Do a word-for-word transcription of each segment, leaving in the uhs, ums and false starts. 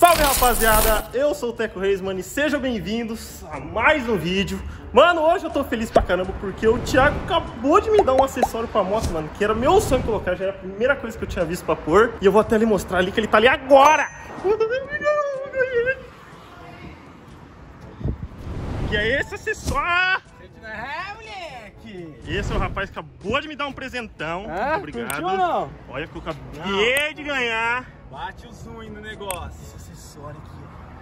Salve, rapaziada, eu sou o Teco Reis, mano, e sejam bem-vindos a mais um vídeo. Mano, hoje eu tô feliz pra caramba porque o Thiago acabou de me dar um acessório pra moto, mano, que era meu sonho colocar, já era a primeira coisa que eu tinha visto pra pôr. E eu vou até lhe mostrar ali que ele tá ali agora. Que é esse acessório? É, moleque! Esse é o rapaz que acabou de me dar um presentão. Ah, muito obrigado. curtiu ou não? Olha que eu acabei de ganhar. Bate o zoom aí no negócio. Esse acessório aqui,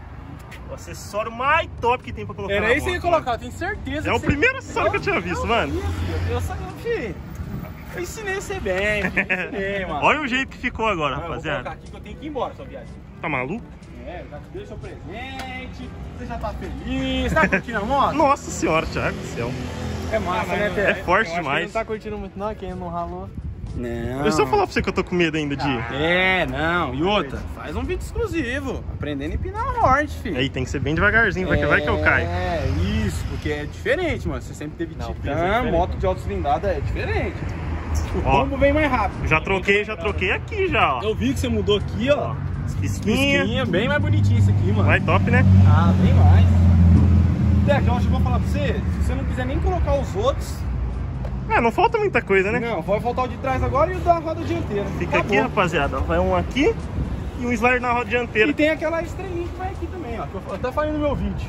ó. O acessório mais top que tem pra colocar. Era na isso que eu ia moto, colocar, eu tenho certeza. É que o você... primeiro acessório que eu tinha visto, eu, mano. Eu, eu, eu, filho, eu ensinei você bem, filho, eu ensinei, mano. Olha o jeito que ficou agora, Não, rapaziada. eu vou colocar aqui que eu tenho que ir embora, sua viagem. Tá maluco? É, já te dei seu presente, você já tá feliz, tá curtindo a moto? Nossa senhora, Thiago do céu. É massa, né, Té? É forte Eu acho que demais. ele não tá curtindo muito não, quem não ralou. Não. Eu só falar pra você que eu tô com medo ainda de... É, não, e outra, faz um vídeo exclusivo, aprendendo a empinar a Hort, filho. Aí tem que ser bem devagarzinho, vai que vai que eu caio. É, isso, porque é diferente, mano. Você sempre teve Não, Titan, peso é diferente. moto de alta cilindrada é diferente. O Ó, tombo vem mais rápido. Já troquei, já troquei aqui já, ó. Eu vi que você mudou aqui, ó. Pisquinha. Pisquinha, bem mais bonitinho isso aqui, mano. Vai top, né? Ah, bem mais. Teco, eu acho que eu vou falar pra você, se você não quiser nem colocar os outros, Ah, não falta muita coisa, né? não, vai faltar o de trás agora e o da roda dianteira. Fica Acabou. aqui, rapaziada, ó. Vai um aqui e um slider na roda dianteira. E tem aquela estrelinha que vai aqui também, ó. Que eu até falei no meu vídeo.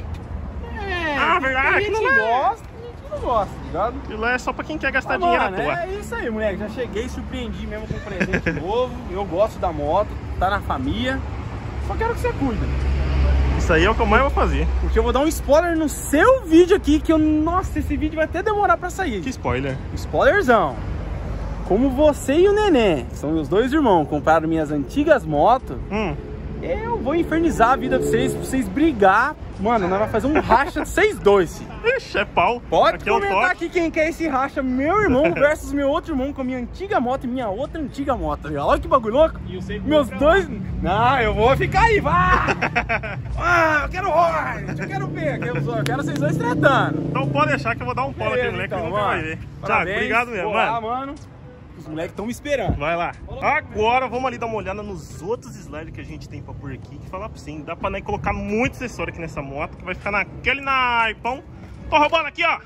É, Ah, verdade, tem gente aquilo que lá é- gosta, tem gente que não gosta, tá ligado? Aquilo lá é só pra quem quer gastar Ah, dinheiro mano, à toa. é isso aí, moleque. Já cheguei, surpreendi mesmo com um presente novo. Eu gosto da moto, tá na família. Só quero que você cuide. Isso aí é o que eu mais vou fazer. Porque eu vou dar um spoiler no seu vídeo aqui, que eu... Nossa, esse vídeo vai até demorar pra sair. Que spoiler. Spoilerzão. Como você e o Nenê, que são meus dois irmãos, compraram minhas antigas motos, Hum. eu vou infernizar a vida de vocês, pra vocês brigar. Mano, nós vamos fazer um racha de vocês dois, filho. Ixi, é pau. Pode Aqui é o comentar toque. aqui quem quer esse racha, meu irmão versus meu outro irmão com a minha antiga moto e minha outra antiga moto. Olha que bagulho louco. E o seu Meus dois... Não, eu vou ficar aí, vá! Ah, eu quero Hort, eu quero ver, eu quero, eu quero vocês dois tratando. Então pode deixar que eu vou dar um pau naquele moleque que nunca vai ver. Thiago, Parabéns, obrigado mesmo, vou mano. lá, mano. Os moleques estão me esperando. Vai lá. Agora vamos ali dar uma olhada nos outros sliders que a gente tem pra pôr aqui. Que falar pra você, dá pra né, colocar muito acessório aqui nessa moto, que vai ficar naquele naipão. Tô roubando aqui, ó.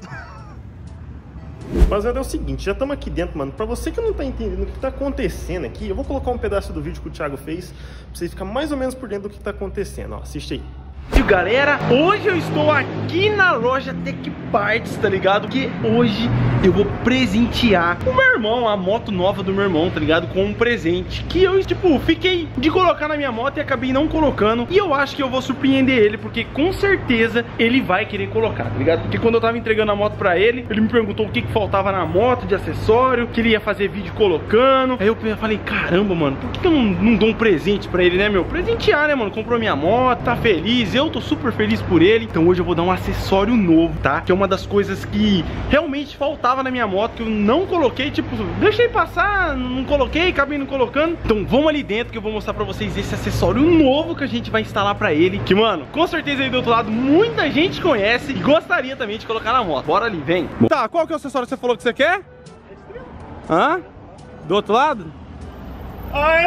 Rapaziada, é o seguinte, já estamos aqui dentro, mano. Pra você que não tá entendendo o que tá acontecendo aqui, eu vou colocar um pedaço do vídeo que o Thiago fez, pra vocês ficarem mais ou menos por dentro do que tá acontecendo. Ó, assiste aí. E galera, hoje eu estou aqui na loja Tech Parts, tá ligado? Que hoje eu vou presentear o meu irmão, a moto nova do meu irmão, tá ligado? Com um presente que eu, tipo, fiquei de colocar na minha moto e acabei não colocando. E eu acho que eu vou surpreender ele, porque com certeza ele vai querer colocar, tá ligado? Porque quando eu tava entregando a moto pra ele, ele me perguntou o que que faltava na moto de acessório, que ele ia fazer vídeo colocando. Aí eu falei, caramba, mano, por que que eu não, não dou um presente pra ele, né, meu? Presentear, né, mano? Comprou minha moto, tá feliz, eu tô super feliz por ele. Então hoje eu vou dar um acessório novo, tá? Que é uma das coisas que realmente faltava na minha moto, que eu não coloquei, tipo, deixei passar, não coloquei, acabei não colocando. Então vamos ali dentro que eu vou mostrar pra vocês esse acessório novo que a gente vai instalar pra ele, que, mano, com certeza aí do outro lado muita gente conhece e gostaria também de colocar na moto. Bora ali, vem. Tá, qual que é o acessório que você falou que você quer? Hã? Do outro lado? Ai!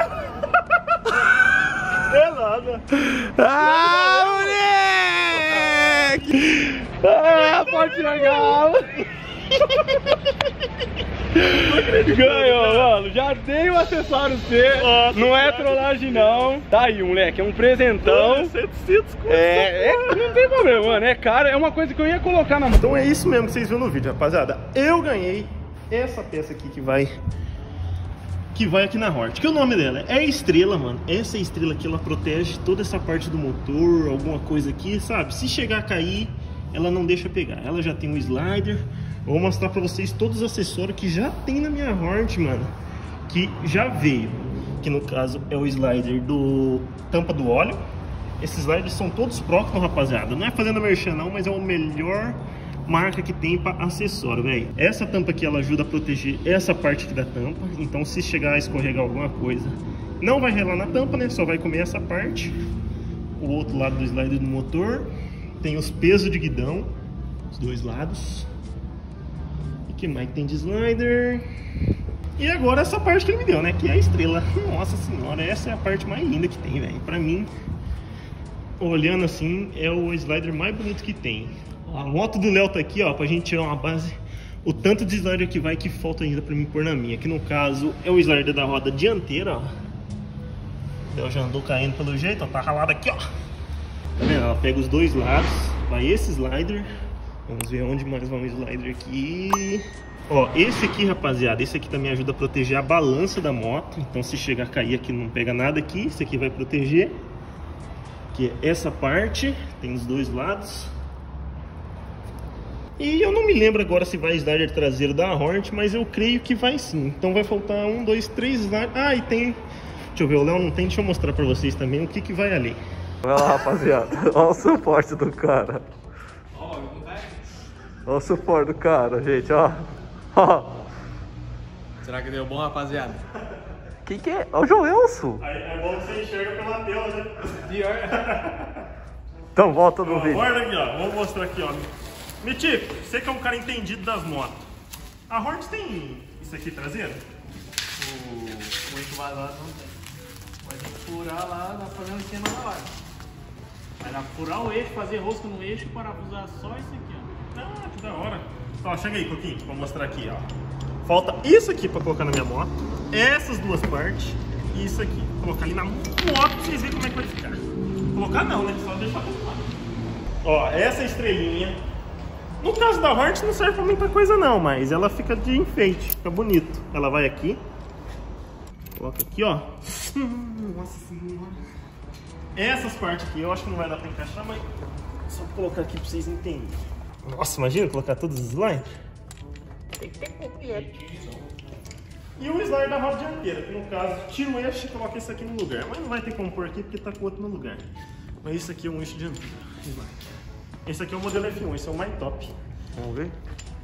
É nada. Ah, moleque! Ah, pode legal! Ganhou, mano. Já dei o acessório C. Nossa, não é cara. trollagem, não. Tá aí, moleque. É um presentão. setecentos conto. É, é, não tem problema, mano. É caro. É uma coisa que eu ia colocar na mão. Então é isso mesmo que vocês viram no vídeo, rapaziada. Eu ganhei essa peça aqui que vai que vai aqui na Hort. Que o nome dela é Estrela, mano. Essa estrela aqui, ela protege toda essa parte do motor, alguma coisa aqui, sabe? Se chegar a cair, ela não deixa pegar. Ela já tem um slider. Eu vou mostrar pra vocês todos os acessórios que já tem na minha Hort, mano. Que já veio. Que no caso é o slider do tampa do óleo. Esses sliders são todos Procton, rapaziada. Não é fazendo merchan não, mas é o melhor marca que tem para acessório, velho. Essa tampa aqui, ela ajuda a proteger essa parte aqui da tampa. Então se chegar a escorregar alguma coisa, não vai relar na tampa, né? Só vai comer essa parte. O outro lado do slider do motor tem os pesos de guidão, os dois lados. E que mais tem de slider? E agora essa parte que ele me deu, né? Que é a estrela. Nossa senhora, essa é a parte mais linda que tem, velho. Pra mim, olhando assim, é o slider mais bonito que tem. A moto do Léo tá aqui, ó, pra gente tirar uma base. O tanto de slider que vai que falta ainda pra mim pôr na minha. Que no caso é o slider da roda dianteira, ó. O Léo já andou caindo pelo jeito, ó, tá ralado aqui, ó. Tá vendo? Ela pega os dois lados, vai esse slider. Vamos ver onde mais vai um slider aqui. Ó, esse aqui, rapaziada, esse aqui também ajuda a proteger a balança da moto. Então se chegar a cair aqui não pega nada aqui. Esse aqui vai proteger. Que é essa parte, tem os dois lados. E eu não me lembro agora se vai slider traseiro da Hornet, mas eu creio que vai sim. Então vai faltar um, dois, três sliders. Ah, e tem... Deixa eu ver, o Léo não tem, deixa eu mostrar pra vocês também o que que vai ali. Olha lá, rapaziada, olha o suporte do cara. Olha o suporte do cara, gente, ó. Ó. Será que deu bom, rapaziada? Quem que é? Ó o Joelson. Aí é bom que você enxerga pela tela, né? Então volta no Ó, vídeo. olha aqui, ó, vou mostrar aqui, ó. Mitico, você que é um cara entendido das motos. A Hornet tem isso aqui traseiro? O, o eixo vazado não tem. Mas tem que furar lá, dá pra fazer um esquema na live. Vai dar pra furar o eixo, fazer rosca no eixo e parafusar só isso aqui, ó. Ah, que da hora. Ó, chega aí, Coquinho, pra mostrar aqui, ó. Falta isso aqui pra colocar na minha moto. Essas duas partes. E isso aqui. Vou colocar ali na moto pra vocês verem como é que vai ficar. Colocar não, né? Só deixar colocar. Ó, essa estrelinha. No caso da Hornet não serve pra muita coisa não, mas ela fica de enfeite, fica bonito. Ela vai aqui. Coloca aqui, ó. Nossa senhora. Essas partes aqui eu acho que não vai dar pra encaixar, mas só vou colocar aqui pra vocês entenderem. Nossa, imagina colocar todos os slides. E o slider da roda dianteira, que no caso tira o eixo e coloca esse aqui no lugar. Mas não vai ter como pôr aqui porque tá com o outro no lugar. Mas esse aqui é um eixo dianteiro. Esse aqui é o modelo F um, esse é o mais top. Vamos ver.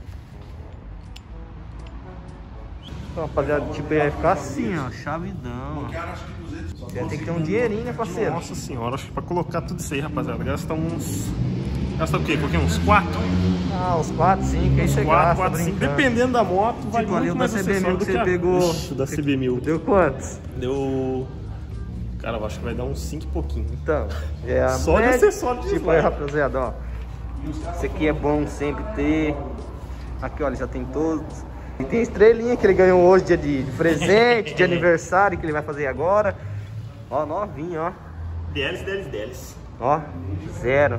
Então, rapaziada, tipo, vai ficar assim, ó, chavidão. Já tem que ter um dinheirinho, né, parceiro? Nossa senhora, acho que pra colocar tudo isso aí, rapaziada, gasta uns... Gasta o quê? Coloquei uns quatro? Ah, uns quatro, cinco, aí você quatro, gasta, quatro, cinco. brincando. Dependendo da moto, vai Tipo, ali muito o da mais C B acessório mil do que que você a... pegou. Ixi, da C B mil. Deu quantos? Deu... Cara, eu acho que vai dar uns cinco e pouquinho. Então, é a Só de média. acessório de Tipo, slide. aí, rapaziada, ó. Esse aqui é bom sempre ter. Aqui, olha, já tem todos. E tem estrelinha que ele ganhou hoje, dia de presente, de aniversário, que ele vai fazer agora. Ó, novinho, ó. Deles, deles, deles. Ó, zero.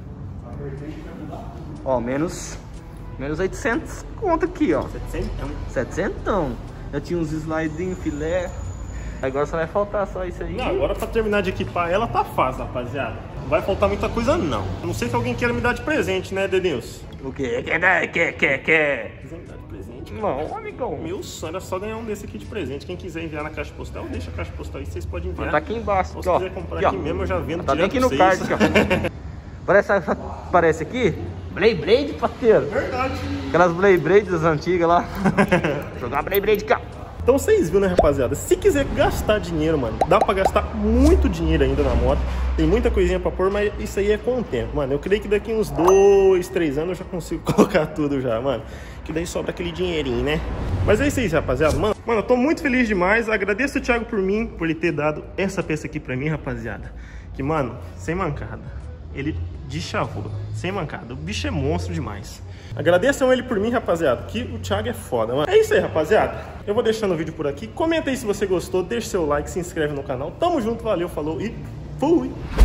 Ó, menos, menos oitocentos conto aqui, ó. setecentos. setecentos. Eu tinha uns slidinhos, filé. Agora só vai faltar só isso aí. Não, agora pra terminar de equipar ela tá fácil, rapaziada. Não vai faltar muita coisa, não. A não sei que alguém queira me dar de presente, né, Denilson? O quê? Quer dar? Quer, quer, quer? Quiser me dar de presente? Não, amigão. Meu sonho era só ganhar um desse aqui de presente. Quem quiser enviar na caixa postal, deixa a caixa postal aí, vocês podem enviar. Tá aqui embaixo, Ou aqui, se ó. quiser comprar Aqui, ó. aqui mesmo, eu já vendo Tá bem direto aqui no pra card, vocês. aqui, ó. Parece, parece aqui? Blade Blade, parceiro. Verdade. Aquelas Blade Blades antigas lá. Jogar Blade Blade cá. Então vocês viram, né, rapaziada? Se quiser gastar dinheiro, mano, dá pra gastar muito dinheiro ainda na moto. Tem muita coisinha pra pôr, mas isso aí é com o tempo, mano. Eu creio que daqui uns dois, três anos eu já consigo colocar tudo já, mano. Que daí sobra aquele dinheirinho, né? Mas é isso aí, rapaziada. Mano, mano, eu tô muito feliz demais. Agradeço o Thiago por mim, por ele ter dado essa peça aqui pra mim, rapaziada. Que, mano, sem mancada. Ele deschavou, sem mancada. O bicho é monstro demais. Agradeçam ele por mim, rapaziada, que o Thiago é foda, mano. É isso aí, rapaziada. Eu vou deixando o vídeo por aqui. Comenta aí se você gostou, deixa seu like, se inscreve no canal. Tamo junto, valeu, falou e fui!